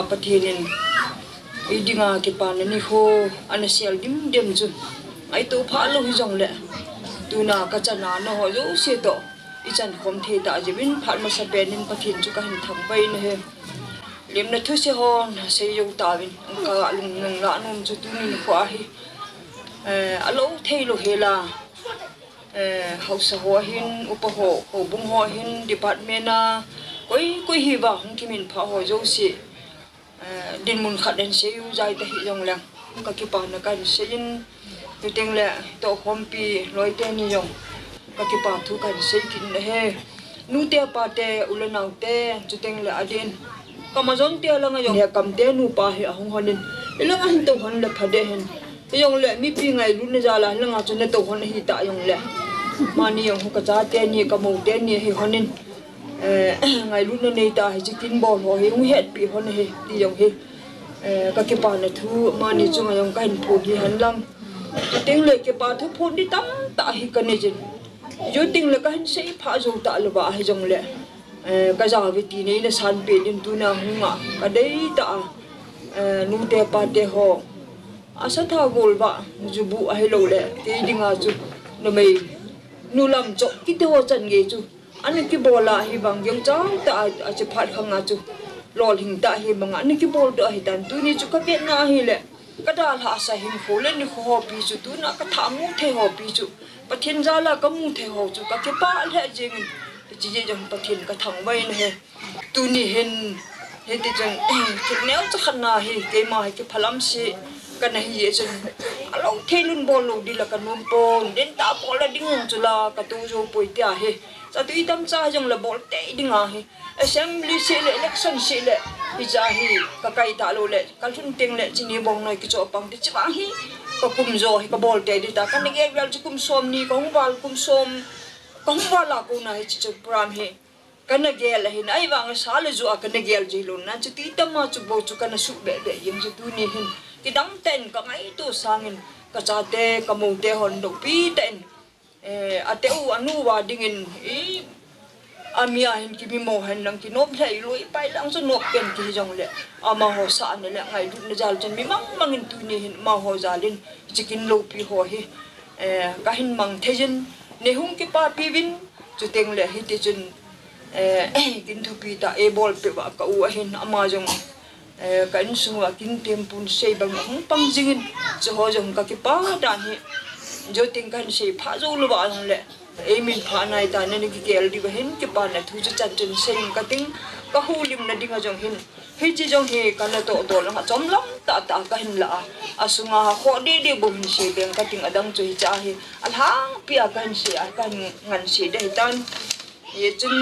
pathianin idinga ke panani ho anasial dim chu ai to pha lo hi jong le tuna ka chana no ho yo se to ichan khom the ta jibin phat ma sa penin pathin chu ka hin thang bai na he lim na thu se ho se yo ta win ka lung nang la nom chu tu ni khwa hi alo thei lo hela hausa ho hin upa ho bung ho hin department na koi hi ba hung kimin pha ho jo si din mun khat den se yu jai ta hi jong lang ka ki pa na kan se in tu teng le to khom pi loi te ni jong ka ki pa thu kan se kin na he nu te pa te ulanau te tu teng le adin ka ma jon te la nga jong he kam te nu pa hi ahung honin ilang a hin to hon le phade hen yong le mi pi ngai lu ne jala la nga chu ne to hon hi ta yong le mani yong hu ka cha te ni ka mo te ni hi honin ngai lu ne nei ta hi chikin bol ho hi hu het pi hon hi ti yong hi ka ke pa na thu mani chu nga yong ka hin phu hi han lang ting le ke pa thu phu di tam ta hi ka ne jin yo ting le ka hin sei pha zo ta lo ba hi jong le ka ja vi ti nei na san pe din tu na hu nga ka dei ta nu te pa te ho asa tha gol ba ju bu a hi lo le ti dinga chu no mai nu lam cho ki te ho chan ge chu ani ki bola hi bang yong chang ta a che phat khanga chu lol hing ta hi bang ani ki bol da hi tan tu ni chu ka ke na hi le ka da la sa him kho le ni kho pi chu tu na ka tha mu the ho pi chu pathin za la ka mu the ho chu ka ke pa le jing chi je jong pathin ka thang bai na he tu ni hen he ti jong ki neu chu khana hi ke ma hi ke phalam si ka na hi chu alo thelun bol lo di la ka nom pon den ta pol la ding chu la ka tu jo poi tia he sa tu itam cha jong la bol te dinga he assembly se le election se le hi cha hi ka kai ta lo le kal thun teng le chini bong noi ki cho pang ti chwa hi ka kum zo hi ka bol te di ta ka ni ge gal chu kum som ni ka hung wal kum som ka hung wal la ko na hi chu pram he ka na ge la hi nai wang sa le zo ka na ge ji lo na chu ti tam ma chu bo chu ka na su be be yim chu tu ni hin ki dang ten ka ngai tu sangin ka cha te ka mo te hon do pi ten ate u anu wa dingin amia hin ki bi mo han nang ki nop thai loi pai lang so nop pen ki jong le ama ho sa ne le ngai du ne jal chen mi mangin tu ni hin ma ho jalin chikin lo pi ho hi ka hin mang thejin ne hung ki pa pi win chu teng le hi ti chun kin thu pi ta e bol pe ba ka u hin ama jong ka in suwa kin tempun sei bang hung pang jingin chu ho jong ka ki pa dan hi jo ting kan sei pha zo lu ba jong le min pha nai ta ne ki kel di ba hin ki pa na thu chu chan chen sei ka ting ka hu lim na dinga jong hin hi chi jong he ka na to la chom lam ta ka hin la asunga kho de bo hin sei beng ka ting adang chu hi cha hi al hang pia kan sei a kan ngan sei de tan ye chun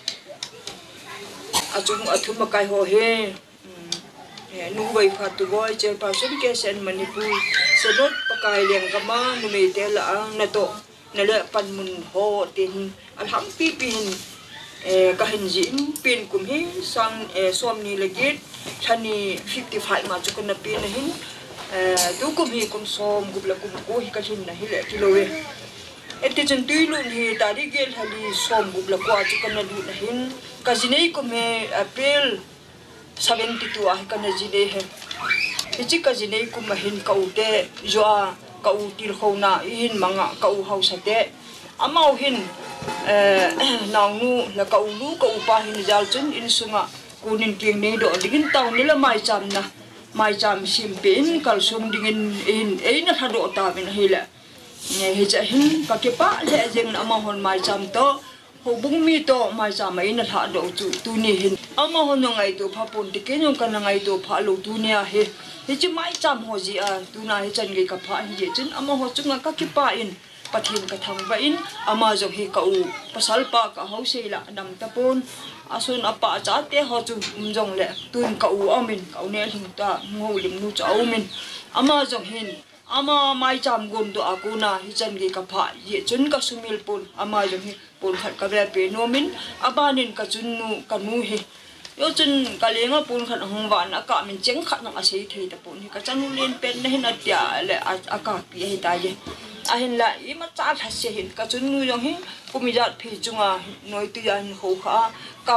achum athum kai ho he nu bai pha tu boy che pa sun ke sen manipur sedot pakai leng kama nu me te la na to na le pan mun ho tin alham pi pin ka hin jin pin kum hi sang som ni legit thani 55 ma chu kun na pin na hin du kum hi kum som gubla kum ko hi ka hin na hi le kilowe eti chen tui lun hi ta ri gel hali som gubla ko chu kun na lu na hin ka jinei kum he april 72 ah ka na jine he ichi ka jinei kum ma hin ka u te joa ka u til khona hin manga ka u hausa te amau hin nang nu la ka u lu ka u pa hin jal chun in sunga kunin king nei do dingin taw ni la mai cham sim pin kal sum dingin in na thado ta bin hila nge he cha hin ka ke pa le jeng ama hon mai cham to ho bung mi to mai cham mai na tha do chu tu ni hin ama hon ngai to pha pon ti ke nyong kan ngai to pha lo tu nia he chi mai cham ho ji a tu na he chan ge ka pha hi je chun ama ho chunga ka ki pa in pathin ka thang ba in ama jo he ka u pasal pa ka ho se la dam ta pon asun apa cha te ho chu jong le tun ka u amin ka ne hing ta ngo lim nu cha min ama jo hin ama mai cham gon to akuna hi chan ge ka pha ye chun ka sumil pon ama jo hi pon khat ka be pe no min abanin ka chun nu ka nu he yo chun ka lenga pun khat hong wa na ka min cheng khat na asei thei ta pon hi ka chanu len pen na hin atia le aka pi he ta je a hin la i ma cha tha se hin ka chun nu yong hi kumijat phi chunga noi tu yan ho kha ka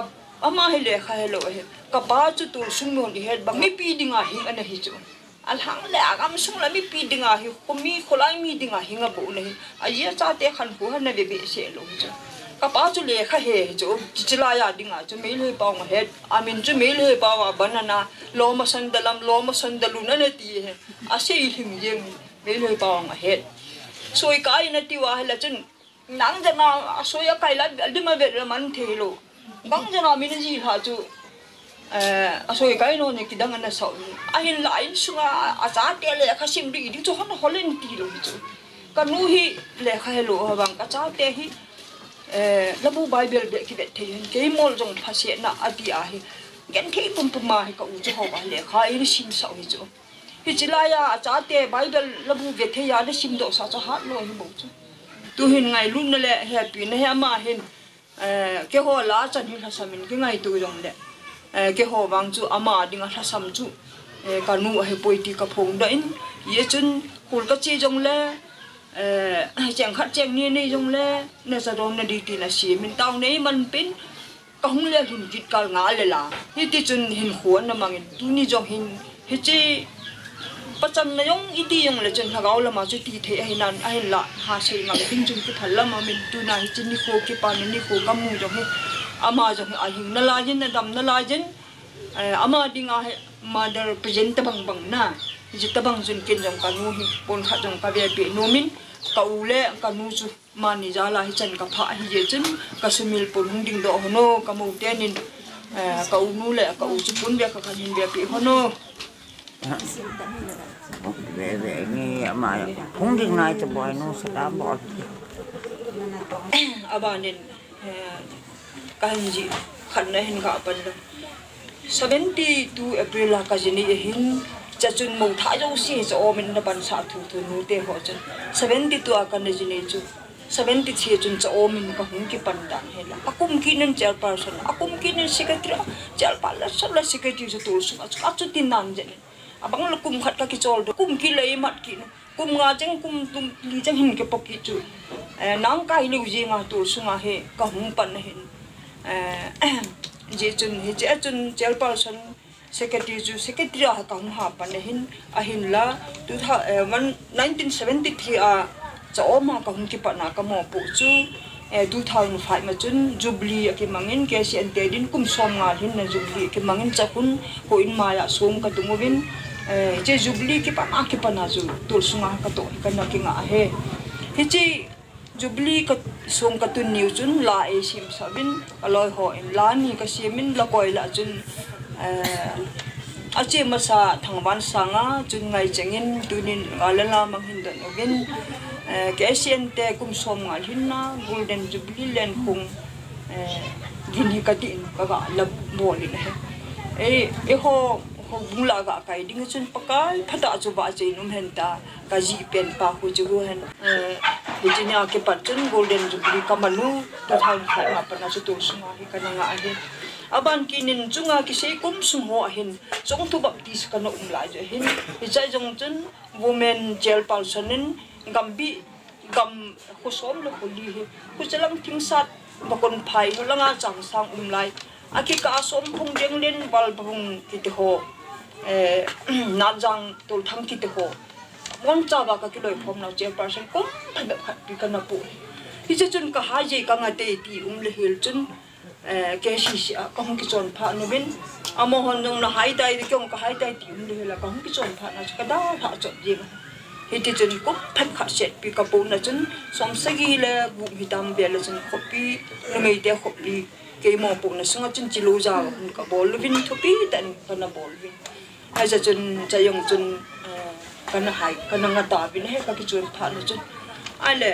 ama hele kha hello he ka ba chu tu sung non he bang mi pi dinga hing ana hi chu alhang le agam sung la mi pi dinga hi komi kholai mi dinga hinga bo ne ayia cha te khan pu han na be se lo chu ka ba chu le kha he chu chichila ya dinga chu me le pa ma he amin chu me le pa wa banana lo ma sandalu na ne ti he ase him yem me le pa ma he soi kai na ti wa hala chun nang jana soya kai la aldima be man thelo bang jana min ji ha chu asoi kai no ne kidang na sau ahin lain sunga acha te le kha sim ri di chu hon holen ti lo chu ka nu hi le kha hello bang ka cha te hi labu bible be ki be the ke mol jong phase na ati a hi gen ke pum pum ma hi ka u chu ho ba le kha i sim sau hi chu hi chilaya acha te bible labu ve the ya de sim do sa cha ha lo hi bo chu tu hin ngai lun na le happy na ha ma hin ke ho la chan hi samin ke ngai tu jong le ke ho wang chu ama dinga thasam chu ka nu he poiti ka phong da in ye chun kul ka chi jong le chang khat chang ni jong le na sa dong na di ti na si min taw nei man pin ka hung le hin jit kal nga le la hi ti chun hin khuan na mangin tu ni jong hin hi chi pacham na yong iti yong le chun hagaw la ma chu ti the ai nan ai la ha se ngam tin chun ki thalla ma min tu na hi chin ni kho ki pa ni kho kam mu jong he ama jong a hing na la jin na dam na la jin ama dinga he mother present bang bang na ji ta bang jun kin jong ka nu hi pon kha jong ka be be no min ka u le ka nu chu ma ni ja la hi chan ka pha hi je chun ka sumil pon hung ding do hono ka mu te nin ka u nu le ka u chu pun be ka khanin be pi hono về nghe mà cũng đi này thì bồi nó sẽ đã bỏ abanin kanji khanna hin ga pan 72 April ka jini hin chachun mo tha jo si so min na ban sa thu thu nu te ho chan 72 ka na jini chu 73 chun cho min ka hung ki pan dan hela akum kinin chair person akum kinin secretary chair pala sala secretary chu tu su chu tin nan je abang lo kum khat ka ki chol do kum ki lei mat ki kum nga chang kum tum li chang hin ke pok ki chu nang kai lu ji nga tu su nga he ka hung pan hin je chun he je chun chair person secretary ha ka hung ha pan hin a hin la 1973 a cho ma ka hung ki pa na ka mo pu chu 2005 ma chun jubilee ki mangin ke si ante din kum som nga hin na jubilee ki mangin chakun ho in ma ya som ka tumovin je jubilee ki pa na ju tul sunga ka to ka na ki nga he hi chi jubilee ka som ka tun niu chun la e sim sabin aloi ho in la ni ka simin la koi la chun ache masa thangban sanga chun ngai chengin tunin alala manghin don ovin KCNT kum som ngal hinna golden jubilee len khung gini katin kaga lab boli ne e ho bungla ga kai ding chun pakai phata chu ba che num henta ka ji pen pa hu chu hen Virginia ke patun golden jubilee kamanu ta thai khai ma pa na chu tu sunga hi kana nga he aban kinin chunga ki sei kum sum ho hin chong thu baptis kana lai je hin hi chai jong chun women jail person gambi gam khusom lo kholi he kuchalang thingsat bakon phai holanga changsang umlai aki ka som phung deng len bal phung ki te ho na jang tul thang ki te ho mon cha ba ka ki loi phom na che person kom be khat pi kana pu hi che chun ka ha je ka nga te ti le hil chun ke shi shi ka hong ki chon pha no bin amo hon jong na hai dai de kyong ka hai dai ti le hil ka hong ki chon pha na ka da tha chot je hiti chun ko phat kha set pi ka po na chun som sagi le gu hitam be le chun khopi no mei te khopli ke mo po na sunga chun chilu ja ka bol vin thopi tan kana bol vin ha ja chun chayong chun kana hai kana nga ta vin he ka ki chun pha na chun ale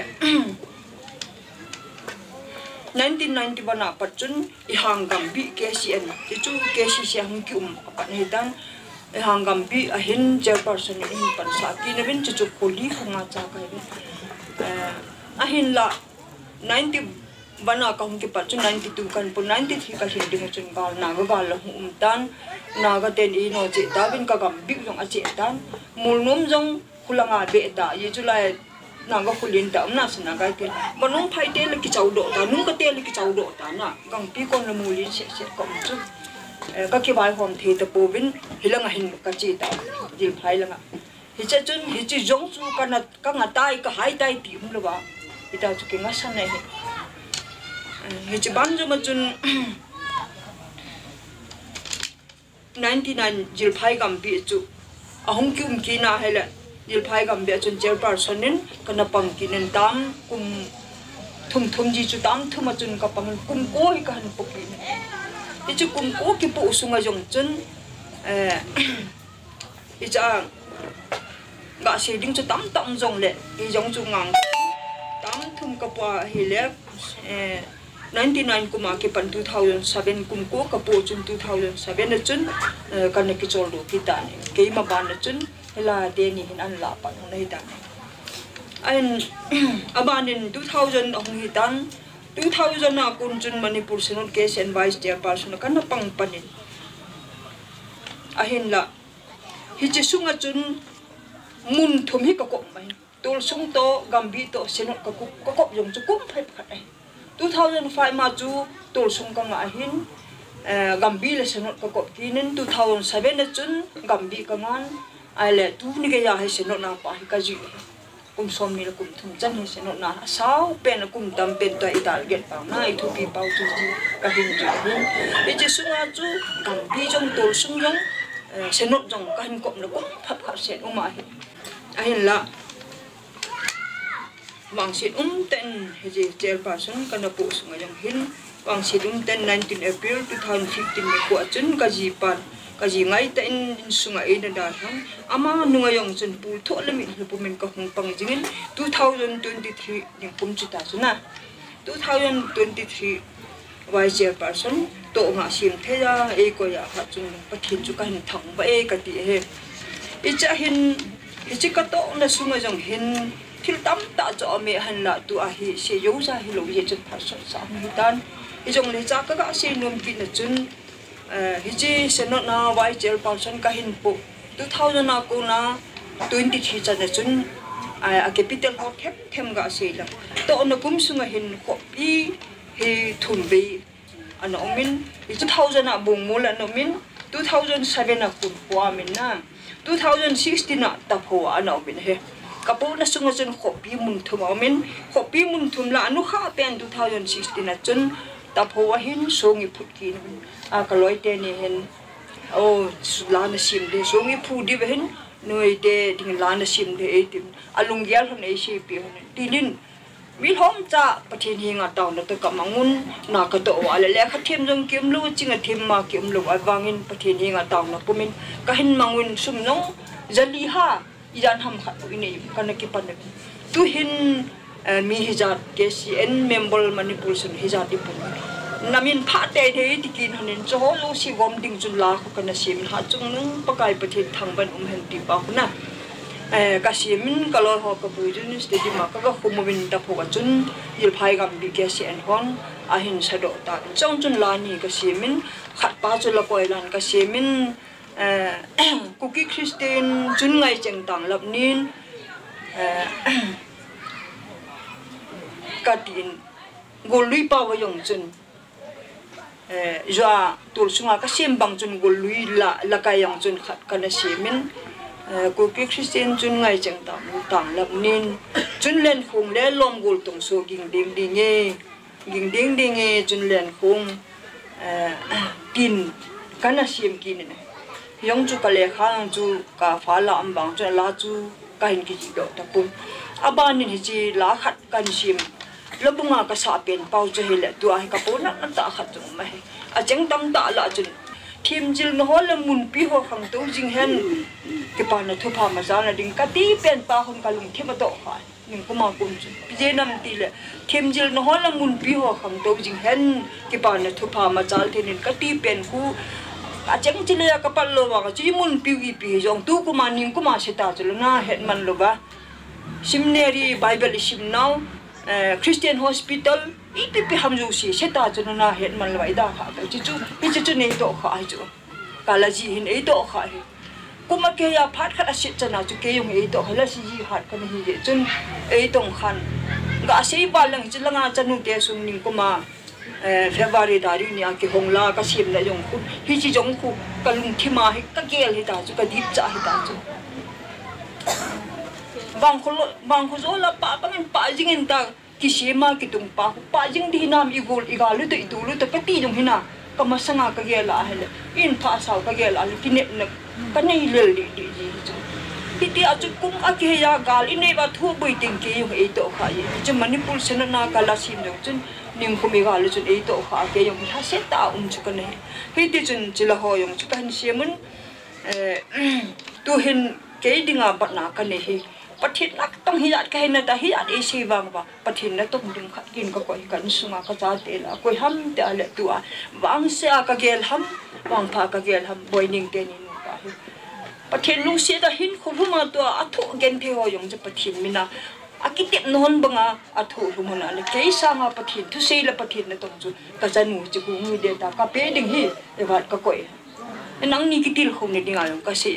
1991 na pat chun I hang gam bi KCN ti chu KCC hang ki pan he dan hangam bi a hin chairperson in pan sa ki ne bin chu kholi khanga cha ka bi a hin la 90 bana ka hung ki pa chu 92 kan pu 93 ka hin ding chun gal na ga la hum tan na ga ten I no che ta bin ka gam bi jong a che tan mul nom jong kulanga be ta ye chu lai nàng có khulin ta na sna ga ke manung phai te le ki chau do ta nung ka te le ki chau do ta na gang pi kon le mulin se kom chu ka ki bai hom the ta po bin hilanga hin ka chi ta jil phai langa hi cha chun hi chi jong chu kana ka nga tai ka hai tai ti um lo ba ita chu ke nga san ne hi chi ban ju ma chun 99 jil phai gam pi chu ahong kyum ki na hele jil phai gam be chun chairperson nin kana pang kinen tam kum thum ji chu tam thuma chun ka pang kum ko hi ka han poki ni chu kum ko ki pu sunga jong chun icha ga se ding chu tam jong le i jong chu ngang tam thum ka pa hi le 99 kuma ke pan 2007 kum ko ka po chun 2007 na chun kan ki chol do ki ta ni ke ma ban na chun la de ni hin an la pa nei ta an abanin 2000 ong hi tan 2000 na kun chun manipur senate case and vice chairperson kan na pang panin ahin la hi chi sunga chun mun thum hi ka ko mai tol sung to gambi to senate ka ko yong chu kum phai khat ai 2005 ma chu tol sung ka nga hin gambi le senot ka ko kinin 2007 na chun gambi ka ngan ai le tu ni ke ya he senot na pa ka ji kum som ni kum thum chan he senot na sao pen kum tam pen ta ital get pa na I thu pi pau tu ka hin ji e je sunga chu gambi jong tol sung jong senot jong ka hin ko na ko phap kha sen uma hi ai la wang sit ten heje chairperson kana po sunga yang hin wang sit ten 19 April 2015 ni ko chun kaji ngai ta in sunga e na da hang ama nunga yang chun pu tho le mi pu men ka hung pang jingin 2023 ni kum chu ta suna 2023 vice chairperson to nga sim the ya e ko ya ha chung pathin chu kan thang ba e ka ti he e cha hin e chi ka to na sunga jong hin thil tam ta cho me han la tu a hi se yo sa hi lo ye chun phar sa mi tan i jong le cha ka se nom ki na chun hi chi se no na wai chair person ka hin po 2000 na ko na 23 cha na chun a capital ho thep them ga se la to na kum sunga hin ko pi he thum be an omin 2000 na bung mo la no min 2007 na kun kwa min na 2016 na ta pho an omin he kapo na sunga chun khopi mun thum amen khopi mun thum la anu kha pen 2016 na chun ta pho hin songi phutki a kaloi te ni hen o la na sim de songi phu di ben noi de ding la na sim de e tim alung gyal hon e si pi hon tinin mi hom cha pathin hinga taw na to kamangun na ka to wala le kha them jong kim lu chinga them ma kim lu awangin pathin hinga taw na pumin ka hin mangun sum nong jali ha ijan ham khat ini kana ki pan tu hin mi hijat KCN member manipur sun hijat ipun namin pha te the tikin hanin cho lo si gom ding chun la ko kana sim ha chung nung pakai pathin thang ban hen ti pa kuna ka simin kalor ho ka puin stadium ma ka khumumin ta pho chun il phai gam bi KCN hon ahin sado ta chong chun la ni ka simin khat pa chu la koi lan ka simin cookie Christian chun ngai cheng tang lap nin katin golui pa wa yong chun ja tul sunga ka sim bang chun golui la ka yang chun khat kana simin cookie Christian chun ngai cheng tang lap nin chun len khung le lom gol tong so ging ding e chun len khung kin kana sim kin ne yong chu ka le khang chu ka fa la am bang chu la chu ka hin ki do ta pun aban ni chi la khat kan sim lobunga ka sa pen pau chu hele tu ai ka pon na ta khat chu mai a cheng tam ta la chu thim jil no hol mun pi ho khang to jing hen ki pa na thu pha ma za na ding ka ti pen pa hon ka lung thim to kha ning kuma kun chu pi je nam ti le thim jil no hol mun pi ho khang to jing hen ki pa na thu pha ma chal thenin ka ti pen ku a cheng chile ka pal lo wa chi mun pi pi jong tu kuma ning kuma se ta chlo na het man lo ba seminary bible sim now Christian hospital ipi hamju si se ta chlo na het man lo ida kha chi chu nei to kha chu kala ji hin ei to kha kuma ke ya phat khat asit chana chu ke yung ei to hala si ji hat kan hi je chun ei tong khan ga sei ba lang chilanga chanu te sum ning kuma February dari ni aki hongla ka sim na yung khu hi chi jong khu kalung thima hi ka gel hi ta chu ka dip cha hi ta chu bang khu zo la pa bang pa jing ta ki sema ki tung pa jing di nam igol igalu to idulu to ka ti jong hina ka masanga ka gel la hele in pa saw ka gel la ki ne na ka nei lel di ji chu ti a chu kum a ki ya gal in nei ba thu bui ting ki yung ei to kha ye chu manipul sena na ka la sim jong chun nim kumi gal chun ei to kha ke yung ha se ta chu ka nei hi ti chun chila ho yung chu kan siamun tu hin ke dinga bat na ka nei hi pathit nak tong hiat ka hina ta hiat e se wang ba pathin na tong ding khat kin ko koi kan sunga ka cha te la koi ham te ale tua wang se ka gel ham wang pha ka gel ham boining te ni nu ka hi pathin lu se da hin khuluma to athu gen the ho yung je pathin mina akitep non banga athu humana le ke sa nga pathin thu se la pathin na tong chu ka chanu chu ku ngi de ta ka pe ding hi e wat ka koi nang ni kitil khom ni dinga yung ka se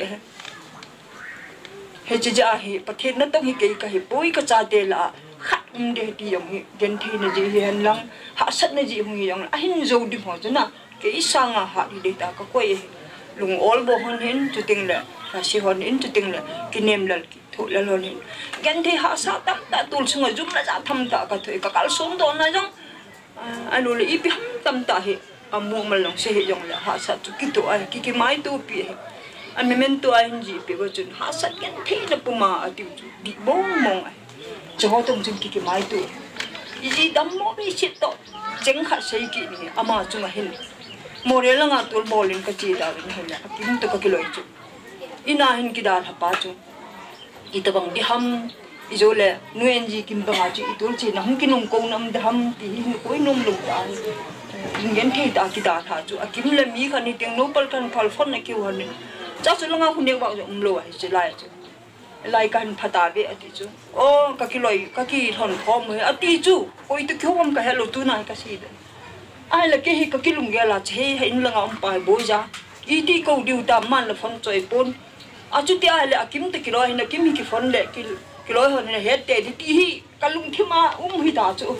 he ja he pathen na tong hi ke ka hi poi ka cha de la khat de ti yong hi gen the na ji hian lang ha sat na ji hu yong a hin zo di ho na ke isa nga ha di de ta ka koi lung ol bo hon hin chu ting la ha si hon in chu ting la ki nem la ki thu la lon hin gen the ha sa tam ta tul sunga zum na ja tham ta ka thoi ka kal som do na jong anu le ipi ham tam ta he amu mal long se he yong la ha sa chu ki to ai ki mai tu pi he a memento ai ji pe go chun ha sat gen the na puma ati di bong mong ai cho tong chun ki mai tu ji dam mo bi chit to jeng kha sei ki ni ama chunga hin more la nga tul bolin ka chi da ni hela akim to ka kiloi chu ina hin ki da ha pa chu itabang di ham izole nuen ji kim ba chi itul chi na hung ki nong ko nam da ham ti hin koi nom lu da ingen the da ki da tha chu akim le mi khan ni teng no pal kan phal phon na ki wan cha chu langa hun ne wa jo umlo ai chi lai chu lai kan phata be ati chu o ka ki loi ka ki thon khom he ati chu oi tu khom ka hello tu na ka si de ai la ke hi ka ki lung ge la che he in langa um pai bo ja i ti ko diu ta man la phon choi pon a chu ti ai le akim te ki loi na kim hi ki phon le ki loi hon ne he te ti hi ka lung thi ma hi da chu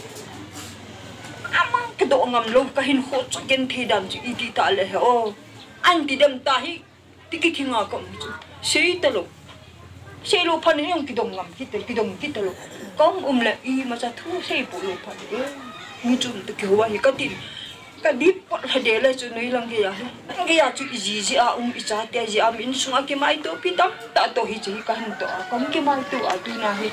amang ka do ngam lo ka hin ho chu gen thi dam chu i ti ta le he o an ti dem ta hi tiki thinga kom chu sei talo sei lo phan yong ki dong ngam ki dong ki talo kom le I ma cha thu sei pu lo phan ni chum te ki wa hi ka tin ka dip pot ha de le chu nei lang ge ya chu ji a I cha te ji a min sunga ki mai to pi tam ta to hi chi ka han to kom ki mai tu a tu na hi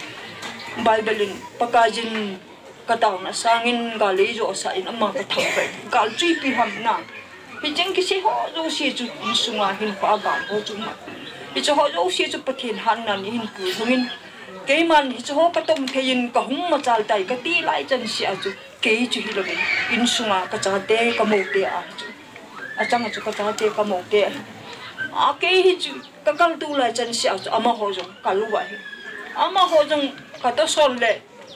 bible pakajin ka taw na sangin ga le jo sa in amma ka thang ba gal chi pi ham na hi jeng ki se ho zo si chu sunga hin pa ba ho chu ma hi chu ho zo si chu pathin han nan hin ku humin ke man hi chu ho ka tom thein ka hung ma chal tai ka ti lai chan si a chu ke chu hi lo in sunga ka cha te ka mo te a chu a chang chu ka cha te ka mo te a ke hi chu ka kal tu lai chan si a chu ama ho zo ka lu wa hi ama ho jong ka to sol le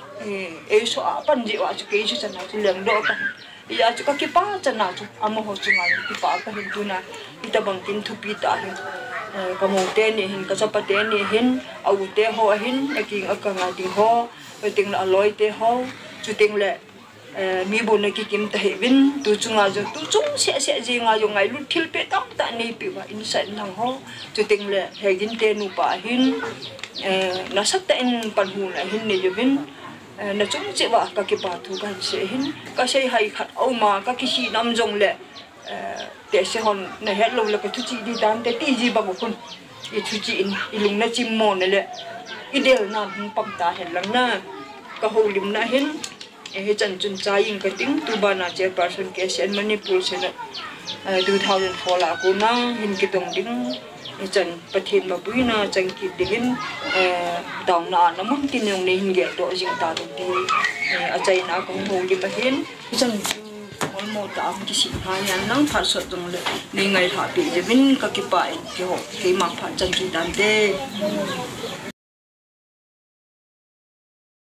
e so a pan ji wa chu ke chu chan na chu leng do ka ya chu ka ki pa chana chu amo ho chu ngai ki pa ka hin tu na ita bang tin thu pi ta hin ka mo te ni hin ka chapa te ni hin au te ho hin na ki ka nga ti ho ting la loi te ho chu ting le mi bu na ki kim ta he win tu chu nga jo tu chung se ji nga yo ngai lu thil pe tam ta nei pi wa in sa nang ho chu ting le he gin te nu pa hin na sak ta in pan hu na hin ne yo win na chung che wa ka ki pa thu kan se hin ka sei hai khat au ma ka ki si nam jong le te se hon na het lo la ka thu chi di dan te ti ji ba ko kun I thu chi in ilung na chim mo ne le I del na pam ta hen lang na ka ho lim na hin he chan chun cha ing ka ting tu ba na che person ke sen manipur se na 2004 la ko na hin ki tong ding chan pathin ma bui na chang ki dingin daw na namun tin yung ne hin ge do jing ta do ti a chai na ko ho li pa hin chan ol mo ta ki si ha yan nang phar so tung le ni ngai tha pi je bin ka ki pa ki ho ke ma pha chan chu dan de